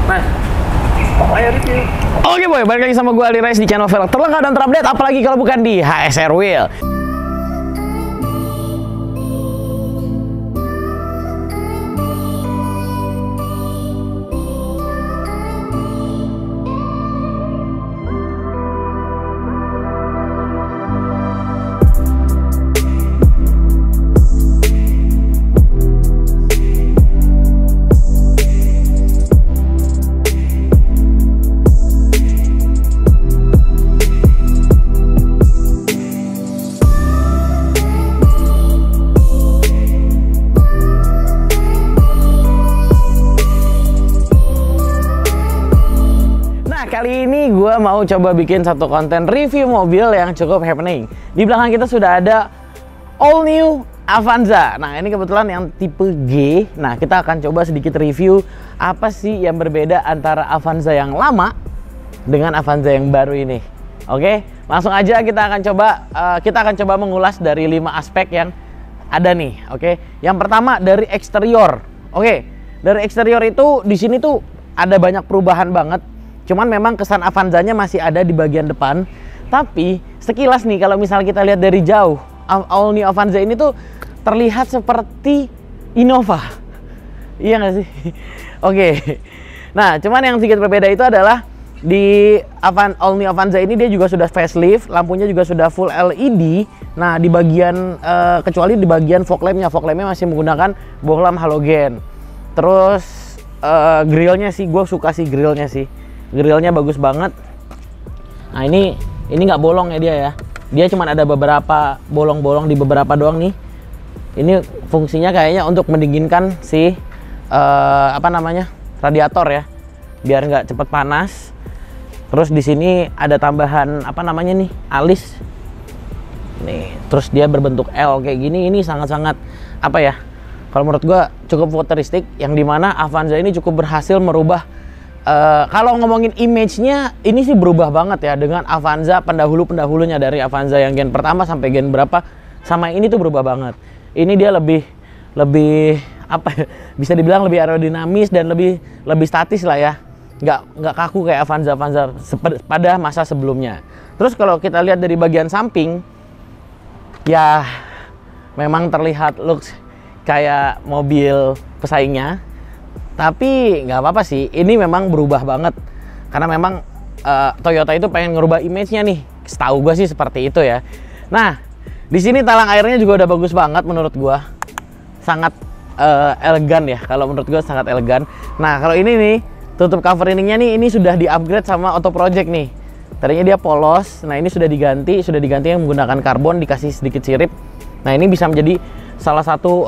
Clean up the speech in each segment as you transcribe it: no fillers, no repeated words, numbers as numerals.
Nah, ayo review. Oke boy, balik lagi sama gue Ali Rais di channel velg terlengkap dan terupdate, apalagi kalau bukan di HSR Wheel. Kali ini gue mau coba bikin satu konten review mobil yang cukup happening. Di belakang kita sudah ada all new Avanza. Nah, ini kebetulan yang tipe G. Nah, kita akan coba sedikit review apa sih yang berbeda antara Avanza yang lama dengan Avanza yang baru ini. Oke, langsung aja kita akan coba mengulas dari 5 aspek yang ada nih. Oke, yang pertama dari eksterior. Oke, dari eksterior itu di sini tuh ada banyak perubahan banget. Cuman memang kesan Avanzanya masih ada di bagian depan. Tapi sekilas nih kalau misalnya kita lihat dari jauh, all new Avanza ini tuh terlihat seperti Innova. Iya nggak sih? Oke. Nah, cuman yang sedikit berbeda itu adalah di all new Avanza ini dia juga sudah facelift, lampunya juga sudah full LED. Nah, di bagian kecuali di bagian fog lampnya masih menggunakan bohlam halogen. Terus grillnya sih, gue suka sih grillnya sih. Grillnya bagus banget. Nah, ini nggak bolong ya dia ya. Dia cuma ada beberapa bolong-bolong di beberapa doang nih. Ini fungsinya kayaknya untuk mendinginkan si radiator ya, biar nggak cepet panas. Terus di sini ada tambahan alis. Nih, terus dia berbentuk L kayak gini. Ini sangat-sangat kalau menurut gua cukup futuristik, yang dimana Avanza ini cukup berhasil merubah. Kalau ngomongin image-nya, ini sih berubah banget ya dengan Avanza pendahulunya, dari Avanza yang gen pertama sampai gen berapa, sama ini tuh berubah banget. Ini dia lebih bisa dibilang lebih aerodinamis dan lebih statis lah ya, nggak kaku kayak Avanza pada masa sebelumnya. Terus kalau kita lihat dari bagian samping, ya memang terlihat looks kayak mobil pesaingnya. Tapi nggak apa-apa sih, ini memang berubah banget. Karena memang Toyota itu pengen ngerubah image-nya nih. Setahu gue sih seperti itu ya. Nah, di sini talang airnya juga udah bagus banget menurut gue. Sangat elegan ya, kalau menurut gue sangat elegan. Nah, kalau ini nih, tutup covering-nya nih, ini sudah di-upgrade sama Auto Project nih. Tadinya dia polos, nah ini sudah diganti yang menggunakan karbon, dikasih sedikit sirip. Nah, ini bisa menjadi salah satu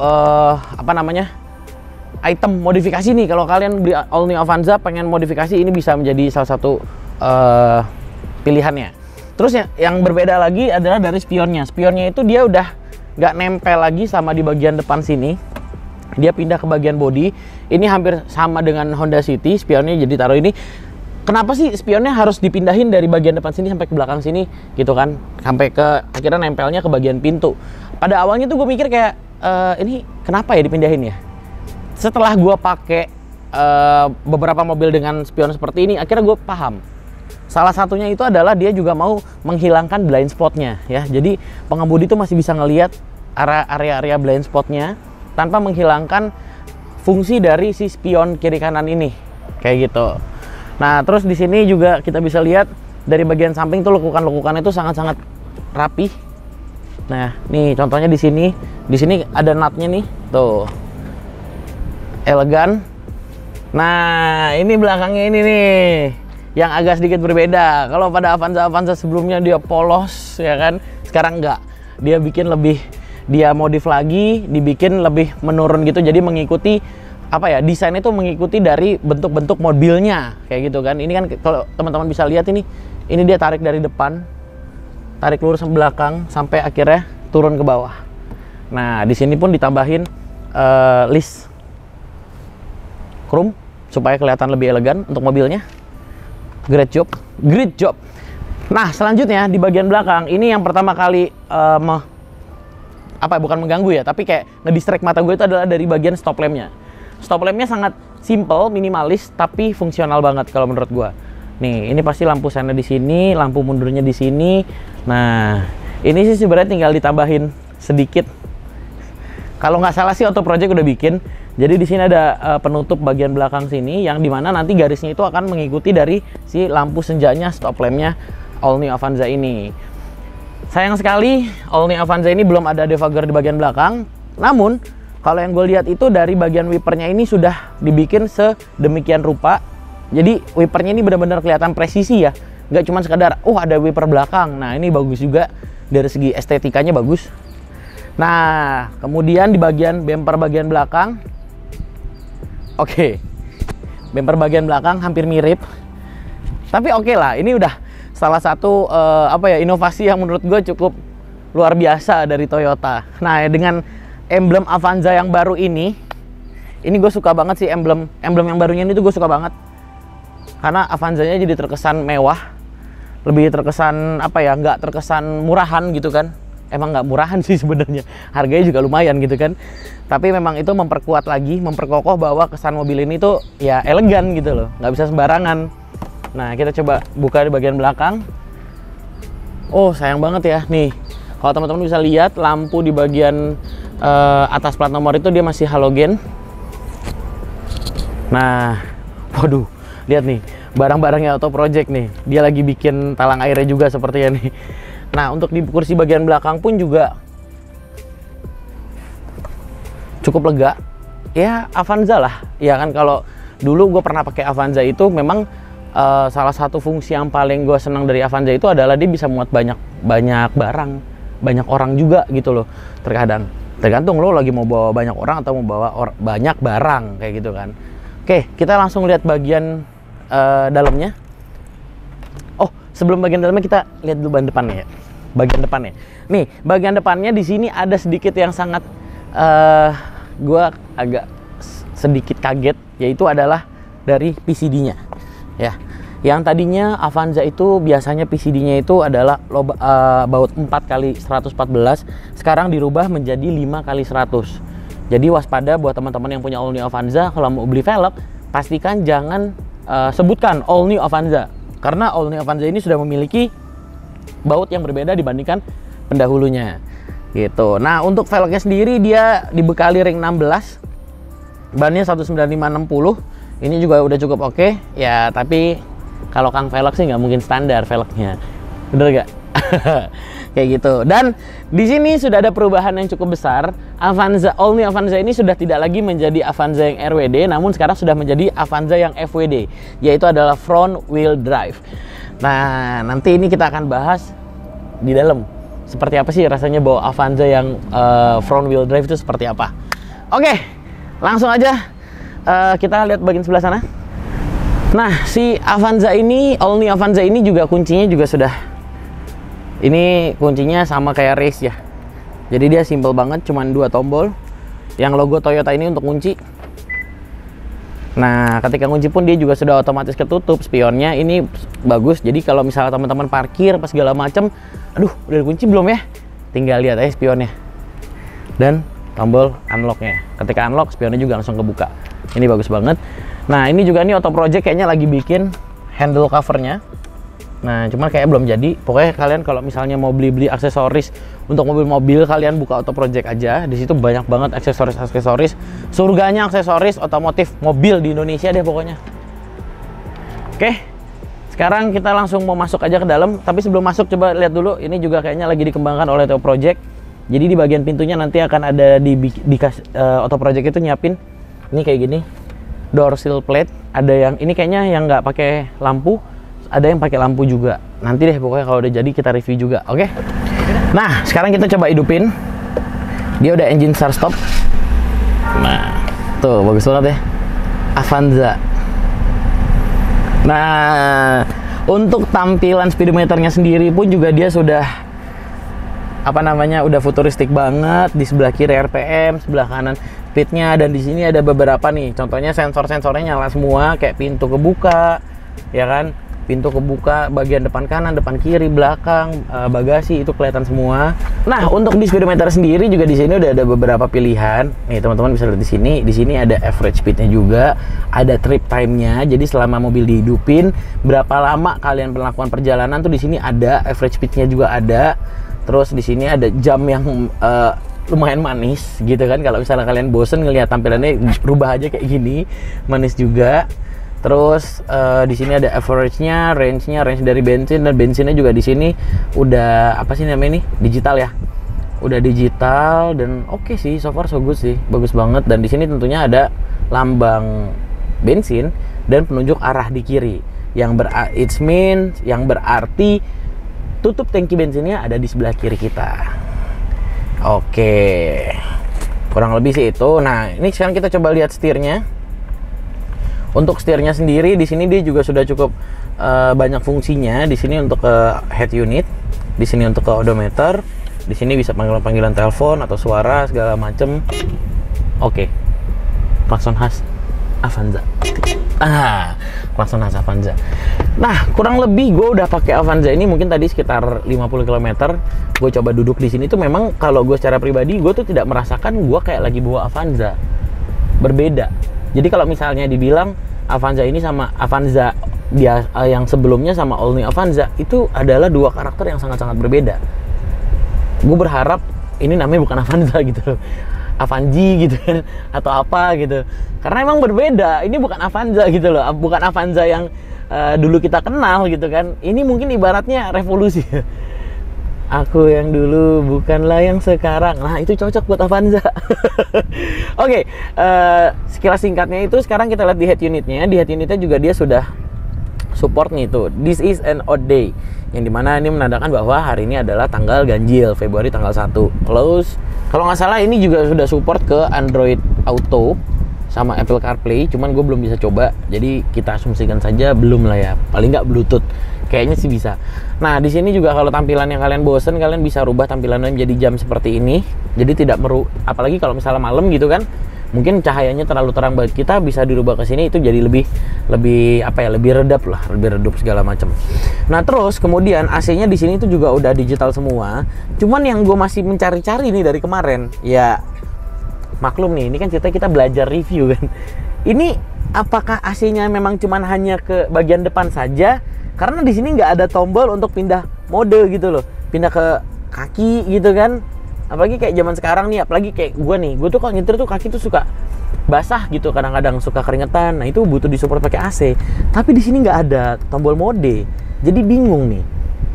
item modifikasi nih. Kalau kalian beli all new Avanza pengen modifikasi, ini bisa menjadi salah satu pilihannya. Terus yang berbeda lagi adalah dari spionnya. Spionnya itu dia udah nggak nempel lagi sama di bagian depan sini. Dia pindah ke bagian bodi. Ini hampir sama dengan Honda City. Spionnya jadi taruh ini. Kenapa sih spionnya harus dipindahin dari bagian depan sini sampai ke belakang sini gitu kan? Sampai ke akhirnya nempelnya ke bagian pintu. Pada awalnya tuh gue mikir kayak ini kenapa ya dipindahin ya? Setelah gue pakai beberapa mobil dengan spion seperti ini, akhirnya gue paham. Salah satunya itu adalah dia juga mau menghilangkan blind spotnya ya. Jadi pengemudi itu masih bisa ngelihat area-area blind spotnya tanpa menghilangkan fungsi dari si spion kiri kanan ini, kayak gitu. Nah, terus di sini juga kita bisa lihat dari bagian samping tuh lekukan-lekukan itu sangat-sangat rapi. Nah, nih contohnya di sini ada nutnya nih, tuh. Elegan. Nah, ini belakangnya ini nih yang agak sedikit berbeda. Kalau pada Avanza sebelumnya dia polos ya kan, sekarang enggak. Dia modif lagi, dibikin lebih menurun gitu, jadi mengikuti desain itu mengikuti dari bentuk-bentuk mobilnya kayak gitu kan. Ini kan kalau teman-teman bisa lihat ini dia tarik dari depan, tarik lurus ke belakang sampai akhirnya turun ke bawah. Nah, di sini pun ditambahin list chrome supaya kelihatan lebih elegan untuk mobilnya. Great job. Nah, selanjutnya di bagian belakang ini yang pertama kali bukan mengganggu ya, tapi kayak ngedistract mata gue itu adalah dari bagian stop lampnya. Stop lampnya sangat simple, minimalis, tapi fungsional banget kalau menurut gua. Nih, ini pasti lampu sennya di sini, lampu mundurnya di sini. Nah, ini sih sebenarnya tinggal ditambahin sedikit. Kalau nggak salah sih Auto Project udah bikin. Jadi di sini ada penutup bagian belakang sini yang dimana nanti garisnya itu akan mengikuti dari si lampu senjanya, stop lampnya All New Avanza ini. Sayang sekali All New Avanza ini belum ada defogger di bagian belakang. Namun kalau yang gue lihat itu dari bagian wipernya ini sudah dibikin sedemikian rupa. Jadi wipernya ini benar-benar kelihatan presisi ya. Nggak cuma sekadar, ada wiper belakang. Nah ini bagus juga dari segi estetikanya bagus. Nah kemudian di bagian bumper bagian belakang, bumper bagian belakang hampir mirip. Tapi oke lah, ini udah salah satu inovasi yang menurut gue cukup luar biasa dari Toyota. Nah dengan emblem Avanza yang baru ini gue suka banget sih emblem yang barunya ini tuh gue suka banget. Karena Avanzanya jadi terkesan mewah, lebih terkesan nggak terkesan murahan gitu kan. Emang nggak murahan sih sebenarnya, harganya juga lumayan gitu kan. Tapi memang itu memperkuat lagi, memperkokoh bahwa kesan mobil ini tuh ya elegan gitu loh, nggak bisa sembarangan. Nah kita coba buka di bagian belakang. Sayang banget ya nih, kalau teman-teman bisa lihat lampu di bagian atas plat nomor itu dia masih halogen. Nah waduh, lihat nih barang-barangnya Auto Project nih, dia lagi bikin talang airnya juga sepertinya nih. Nah untuk di kursi bagian belakang pun juga cukup lega ya, Avanza lah ya kan. Kalau dulu gue pernah pakai Avanza itu memang salah satu fungsi yang paling gue senang dari Avanza itu adalah dia bisa muat banyak barang, banyak orang juga gitu loh. Tergantung lo lagi mau bawa banyak orang atau mau bawa banyak barang kayak gitu kan. Oke, kita langsung lihat bagian dalamnya. Sebelum bagian dalamnya kita lihat dulu bagian depannya ya. Bagian depannya. Nih, bagian depannya di sini ada sedikit yang sangat gua agak sedikit kaget, yaitu adalah dari PCD-nya. Ya. Yang tadinya Avanza itu biasanya PCD-nya itu adalah baut 4x114, sekarang dirubah menjadi 5x100. Jadi waspada buat teman-teman yang punya All New Avanza, kalau mau beli velg, pastikan jangan sebutkan All New Avanza. Karena All New Avanza ini sudah memiliki baut yang berbeda dibandingkan pendahulunya gitu. Nah untuk velgnya sendiri dia dibekali ring 16, bannya 195/60. Ini juga udah cukup oke ya, tapi kalau Kang velg sih nggak mungkin standar velgnya, bener gak? Kayak gitu. Dan di sini sudah ada perubahan yang cukup besar. Avanza All New Avanza ini sudah tidak lagi menjadi Avanza yang RWD, namun sekarang sudah menjadi Avanza yang FWD, yaitu adalah front wheel drive. Nah nanti ini kita akan bahas di dalam seperti apa sih rasanya bawa Avanza yang front wheel drive itu seperti apa. Oke, langsung aja kita lihat bagian sebelah sana. Nah si Avanza ini, All New Avanza ini juga kuncinya juga sudah, ini kuncinya sama kayak race ya. Jadi dia simple banget, cuman 2 tombol. Yang logo Toyota ini untuk kunci. Nah, ketika kunci pun dia juga sudah otomatis ketutup. Spionnya ini bagus. Jadi kalau misalnya teman-teman parkir pas segala macam, aduh, udah dikunci belum ya? Tinggal lihat aja spionnya. Dan tombol unlocknya. Ketika unlock, spionnya juga langsung kebuka. Ini bagus banget. Nah, ini juga nih Auto Project kayaknya lagi bikin handle covernya. Nah, cuman kayak belum jadi. Pokoknya kalian kalau misalnya mau beli aksesoris untuk mobil-mobil, kalian buka Auto Project aja. Di situ banyak banget aksesoris. Surganya aksesoris otomotif mobil di Indonesia deh pokoknya. Oke. Sekarang kita langsung mau masuk aja ke dalam. Tapi sebelum masuk coba lihat dulu. Ini juga kayaknya lagi dikembangkan oleh Auto Project. Jadi di bagian pintunya nanti akan ada di Auto Project itu nyiapin ini kayak gini. Door sill plate. Ada yang ini kayaknya yang nggak pakai lampu. Ada yang pakai lampu juga. Nanti deh pokoknya kalau udah jadi kita review juga, oke? Nah, sekarang kita coba hidupin. Dia udah engine start stop. Nah, tuh bagus banget ya. Avanza. Nah, untuk tampilan speedometernya sendiri pun juga dia sudah udah futuristik banget. Di sebelah kiri RPM, sebelah kanan speednya, dan di sini ada beberapa nih. Contohnya sensor-sensornya nyala semua, kayak pintu kebuka, ya kan? pintu kebuka, bagian depan kanan, depan kiri, belakang, bagasi itu kelihatan semua. Nah, untuk di speedometer sendiri juga di sini udah ada beberapa pilihan. Nih, teman-teman bisa lihat di sini. Di sini ada average speednya juga, ada trip time-nya. Jadi selama mobil dihidupin, berapa lama kalian melakukan perjalanan tuh di sini ada, average speed-nya juga ada. Terus di sini ada jam yang lumayan manis gitu kan. Kalau misalnya kalian bosen ngelihat tampilannya, rubah aja kayak gini, manis juga. Terus di sini ada average-nya, range dari bensin, dan bensinnya juga di sini udah apa sih namanya ini? Digital ya. Udah digital dan oke sih, so far so good sih. Bagus banget. Dan di sini tentunya ada lambang bensin dan penunjuk arah di kiri. Yang berarti tutup tangki bensinnya ada di sebelah kiri kita. Oke. Kurang lebih sih itu. Nah, ini sekarang kita coba lihat setirnya. Untuk setirnya sendiri di sini dia juga sudah cukup banyak fungsinya. Di sini untuk head unit, di sini untuk odometer, di sini bisa panggilan telepon atau suara segala macem. Oke. Klakson khas Avanza. Klakson khas Avanza. Nah, kurang lebih gue udah pakai Avanza ini mungkin tadi sekitar 50 km. Gue coba duduk di sini tuh memang kalau gue secara pribadi gue tuh tidak merasakan gue kayak lagi bawa Avanza. Berbeda. Jadi kalau misalnya dibilang Avanza ini sama Avanza yang sebelumnya sama All New Avanza, itu adalah dua karakter yang sangat-sangat berbeda. Gue berharap ini namanya bukan Avanza gitu loh, Avanji gitu kan, atau apa gitu. Karena emang berbeda, ini bukan Avanza gitu loh, bukan Avanza yang dulu kita kenal gitu kan. Ini mungkin ibaratnya revolusi. Aku yang dulu bukanlah yang sekarang. Nah, itu cocok buat Avanza. Oke, sekilas singkatnya itu sekarang kita lihat di head unitnya. Di head unitnya juga dia sudah support nih tuh. This is an odd day. Yang dimana ini menandakan bahwa hari ini adalah tanggal ganjil, Februari tanggal 1. Close. Kalau nggak salah ini juga sudah support ke Android Auto sama Apple CarPlay. Cuman gue belum bisa coba. Jadi kita asumsikan saja belum lah ya. Paling nggak Bluetooth. Kayaknya sih bisa. Nah, di sini juga kalau tampilan yang kalian bosen, kalian bisa rubah tampilannya menjadi jam seperti ini. Jadi tidak apalagi kalau misalnya malam gitu kan. Mungkin cahayanya terlalu terang buat kita, bisa dirubah ke sini itu jadi lebih apa ya, lebih redup segala macam. Nah, terus kemudian AC-nya di sini itu juga udah digital semua. Cuman yang gue masih mencari-cari nih dari kemarin, ya maklum nih, ini kan cerita kita belajar review kan. Ini apakah AC-nya memang cuman hanya ke bagian depan saja? Karena di sini nggak ada tombol untuk pindah mode gitu loh, pindah ke kaki gitu kan. Apalagi kayak zaman sekarang nih, apalagi kayak gue nih, gue tuh kalau nyetir tuh kaki tuh suka basah gitu, kadang-kadang suka keringetan. Nah, itu butuh disupport pakai AC. Tapi di sini nggak ada tombol mode, jadi bingung nih.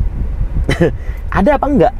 Ada apa enggak?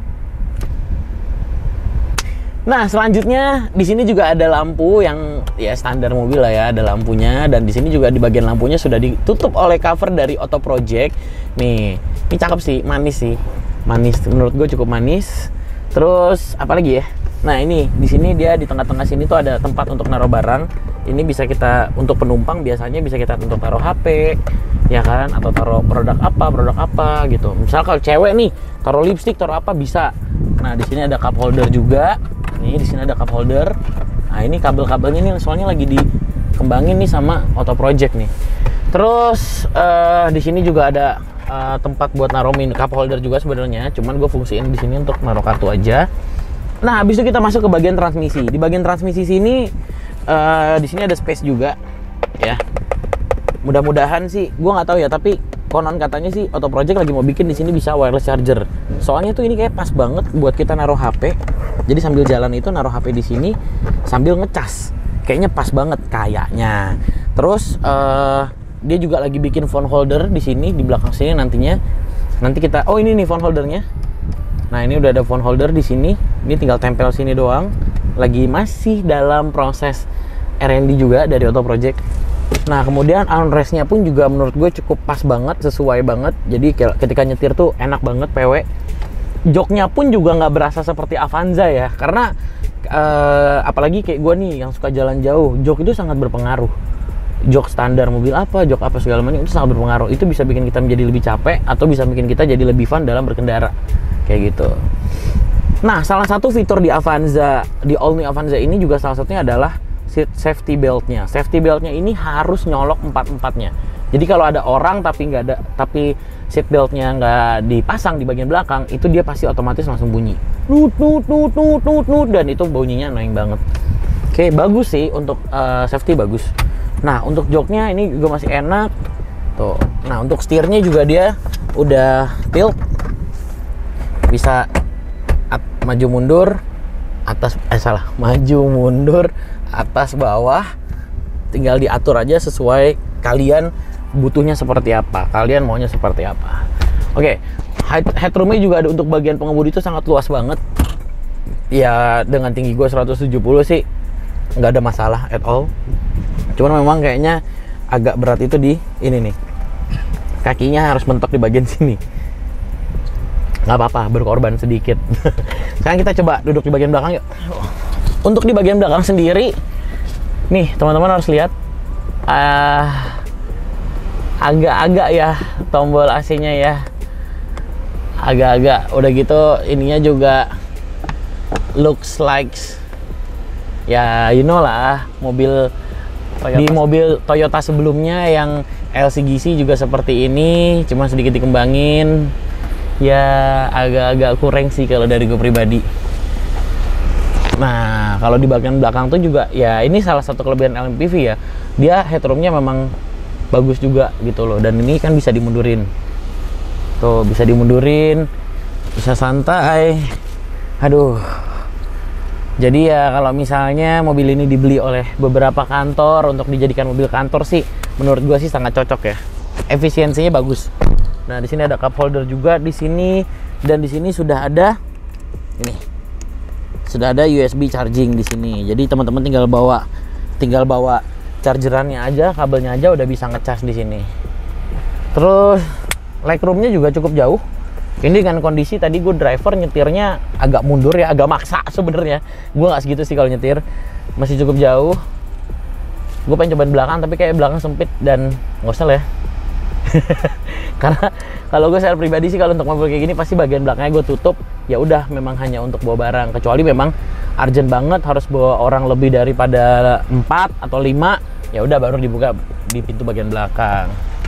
Nah, selanjutnya di sini juga ada lampu yang ya standar mobil lah ya, ada lampunya. Dan di sini juga di bagian lampunya sudah ditutup oleh cover dari Auto Project. Nih, ini cakep sih, manis sih, manis. Menurut gue cukup manis. Terus apa lagi ya? Nah, ini di sini dia di tengah-tengah sini tuh ada tempat untuk naruh barang. Ini bisa kita untuk penumpang biasanya bisa kita untuk taruh HP, ya kan? Atau taruh produk apa gitu. Misal kalau cewek nih, taruh lipstick, taruh apa bisa. Nah, di sini ada cup holder juga. Nih, di sini ada cup holder. Nah, ini kabel-kabelnya nih soalnya lagi dikembangin nih sama Auto Project nih. Terus di sini juga ada tempat buat naruh cup holder juga sebenarnya. Cuman gue fungsiin di sini untuk naruh kartu aja. Nah, habis itu kita masuk ke bagian transmisi. Di bagian transmisi sini di sini ada space juga, ya. Mudah-mudahan sih, gue nggak tahu ya, tapi konon katanya sih Auto Project lagi mau bikin di sini bisa wireless charger. Soalnya tuh ini kayak pas banget buat kita naruh HP. Jadi sambil jalan itu naruh HP di sini sambil ngecas. Kayaknya pas banget kayaknya. Terus dia juga lagi bikin phone holder di sini di belakang sini nantinya. Nanti kita ini nih phone holdernya. Nah, ini udah ada phone holder di sini. Ini tinggal tempel sini doang. Lagi masih dalam proses R&D juga dari Auto Project. Nah, kemudian armrestnya pun juga menurut gue cukup pas banget, sesuai banget. Jadi ketika nyetir tuh enak banget, PW. Joknya pun juga nggak berasa seperti Avanza ya. Karena apalagi kayak gue nih yang suka jalan jauh, jok itu sangat berpengaruh. Jok standar mobil apa, jok apa segala macam itu sangat berpengaruh. Itu bisa bikin kita menjadi lebih capek atau bisa bikin kita jadi lebih fun dalam berkendara. Kayak gitu. Nah, salah satu fitur di Avanza, di All New Avanza ini juga salah satunya adalah safety belt-nya. Safety belt-nya ini harus nyolok 4-4-nya. Jadi kalau ada orang tapi seat beltnya nggak dipasang di bagian belakang, itu dia pasti otomatis langsung bunyi. Nut nut nut nut nut nut, dan itu bunyinya annoying banget. Oke, bagus sih untuk safety bagus. Nah, untuk joknya ini juga masih enak. Tuh. Nah, untuk setirnya juga dia udah tilt. Bisa maju mundur, maju mundur, atas bawah. Tinggal diatur aja sesuai kalian butuhnya seperti apa, kalian maunya seperti apa. Oke, headroomnya juga ada untuk bagian pengemudi itu sangat luas banget. Ya dengan tinggi gue 170 sih nggak ada masalah at all. Cuman memang kayaknya agak berat itu di ini nih, kakinya harus mentok di bagian sini. Nggak apa-apa, berkorban sedikit. Sekarang kita coba duduk di bagian belakang yuk. Untuk di bagian belakang sendiri, nih teman-teman harus lihat. Agak-agak ya tombol AC-nya ya, agak-agak. Udah gitu ininya juga looks like ya you know lah, mobil Toyota. Di mobil Toyota sebelumnya yang LCGC juga seperti ini, cuma sedikit dikembangin. Ya agak-agak kurang sih kalau dari gue pribadi. Nah, kalau di bagian belakang tuh juga ya ini salah satu kelebihan LMPV ya, dia headroomnya memang bagus juga gitu loh. Dan ini kan bisa dimundurin, tuh bisa dimundurin, bisa santai. Aduh, jadi ya kalau misalnya mobil ini dibeli oleh beberapa kantor untuk dijadikan mobil kantor sih, menurut gua sih sangat cocok ya. Efisiensinya bagus. Nah, di sini ada cup holder juga di sini, dan di sini sudah ada ini, sudah ada USB charging di sini. Jadi teman-teman tinggal bawa chargerannya aja, kabelnya aja udah bisa ngecas di sini. Terus legroomnya juga cukup jauh. Ini dengan kondisi tadi gue driver nyetirnya agak mundur ya, agak maksa sebenarnya. Gue nggak segitu sih kalau nyetir, masih cukup jauh. Gue pengen cobain belakang, tapi kayak belakang sempit dan nggak usah lah ya. Karena kalau gue secara pribadi sih kalau untuk mobil kayak gini pasti bagian belakangnya gue tutup. Ya udah, memang hanya untuk bawa barang. Kecuali memang urgent banget harus bawa orang lebih daripada 4 atau 5. Ya udah baru dibuka di pintu bagian belakang.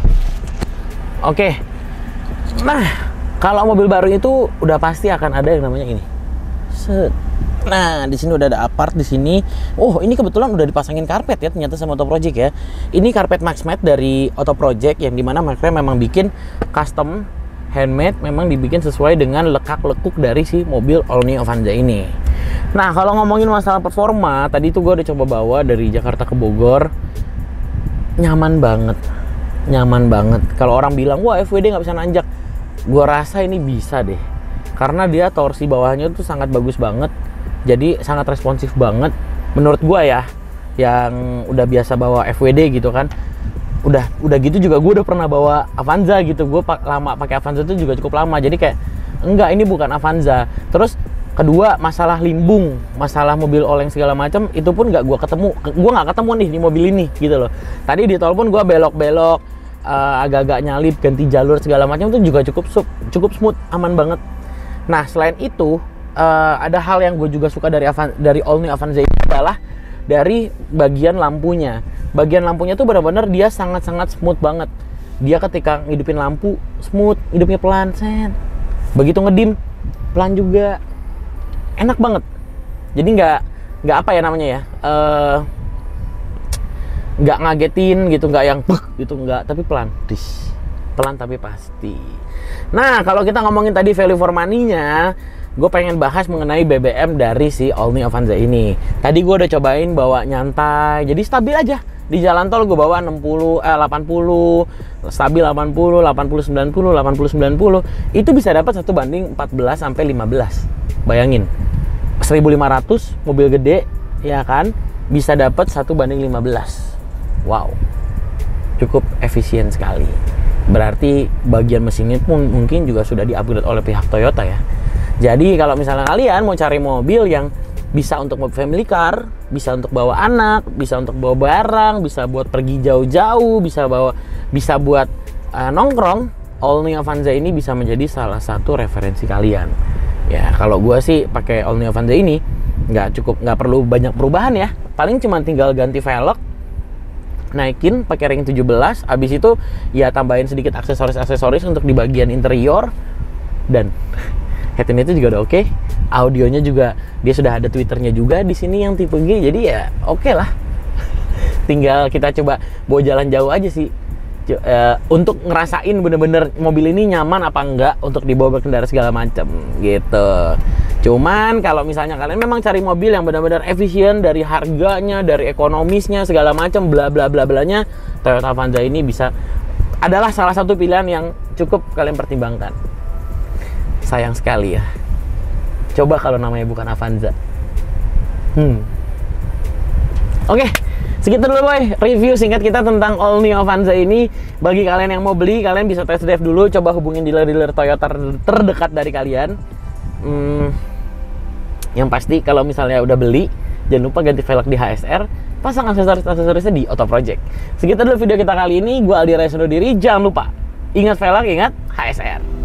Oke. Nah, kalau mobil baru itu udah pasti akan ada yang namanya ini. Set. Nah, di sini udah ada apart di sini. Oh, ini kebetulan udah dipasangin karpet ya ternyata sama Auto Project ya. Ini karpet Max Matte dari Auto Project yang dimana mereka memang bikin custom handmade, memang dibikin sesuai dengan lekak-lekuk dari si mobil All New Avanza ini. Nah, kalau ngomongin masalah performa, tadi tuh gue udah coba bawa dari Jakarta ke Bogor. Nyaman banget. Nyaman banget. Kalau orang bilang, wah FWD nggak bisa nanjak, gue rasa ini bisa deh. Karena dia torsi bawahnya tuh sangat bagus banget. Jadi sangat responsif banget. Menurut gue ya, yang udah biasa bawa FWD gitu kan. Udah gitu juga gue udah pernah bawa Avanza gitu. Gue lama pakai Avanza tuh juga cukup lama. Jadi kayak, enggak, ini bukan Avanza. Terus kedua, masalah limbung, masalah mobil oleng segala macam itu pun nggak nggak ketemu nih di mobil ini gitu loh. Tadi di tol pun gue belok-belok, agak-agak nyalip, ganti jalur segala macam itu juga cukup smooth, aman banget. Nah, selain itu ada hal yang gue juga suka dari All New Avanza ini adalah dari bagian lampunya. Bagian lampunya tuh benar-benar dia sangat-sangat smooth banget. Dia ketika ngidupin lampu smooth, hidupnya pelan, sen. Begitu ngedim pelan juga. Enak banget. Jadi nggak apa ya namanya ya, nggak ngagetin gitu, nggak yang gitu, nggak, tapi pelan tapi pasti. Nah, kalau kita ngomongin tadi value for money-nya, gue pengen bahas mengenai BBM dari si All New Avanza ini. Tadi gue udah cobain bawa nyantai, jadi stabil aja. Di jalan tol gue bawa 80, stabil 80, 80, 90, 80, 90. Itu bisa dapat 1:14 sampai 15. Bayangin, 1.500 mobil gede ya kan, bisa dapat 1:15. Wow, cukup efisien sekali. Berarti bagian mesinnya pun mungkin juga sudah di-upgrade oleh pihak Toyota ya. Jadi kalau misalnya kalian mau cari mobil yang bisa untuk mobil family car, bisa untuk bawa anak, bisa untuk bawa barang, bisa buat pergi jauh-jauh, bisa buat nongkrong, All New Avanza ini bisa menjadi salah satu referensi kalian. Ya, kalau gua sih pakai All New Avanza ini nggak perlu banyak perubahan ya. Paling cuma tinggal ganti velg, naikin pakai ring 17, habis itu ya tambahin sedikit aksesoris untuk di bagian interior, dan head unitnya juga udah oke. Audionya juga dia sudah ada Twitternya juga di sini yang tipe G, jadi ya oke lah. Tinggal kita coba bawa jalan jauh aja sih, untuk ngerasain bener-bener mobil ini nyaman apa enggak untuk dibawa berkendara segala macam gitu. Cuman kalau misalnya kalian memang cari mobil yang benar-benar efisien dari harganya, dari ekonomisnya, segala macam bla bla bla blanya, Toyota Avanza ini adalah salah satu pilihan yang cukup kalian pertimbangkan. Sayang sekali ya, coba kalau namanya bukan Avanza. Oke, segitu dulu boy review singkat kita tentang all new Avanza ini. Bagi kalian yang mau beli, kalian bisa test drive dulu, coba hubungin dealer-dealer Toyota terdekat dari kalian. Yang pasti kalau misalnya udah beli, jangan lupa ganti velg di HSR, pasang aksesorisnya di Auto Project. Segitu dulu video kita kali ini. Gua Aldi Raya undur diri. Jangan lupa ingat velg, ingat HSR.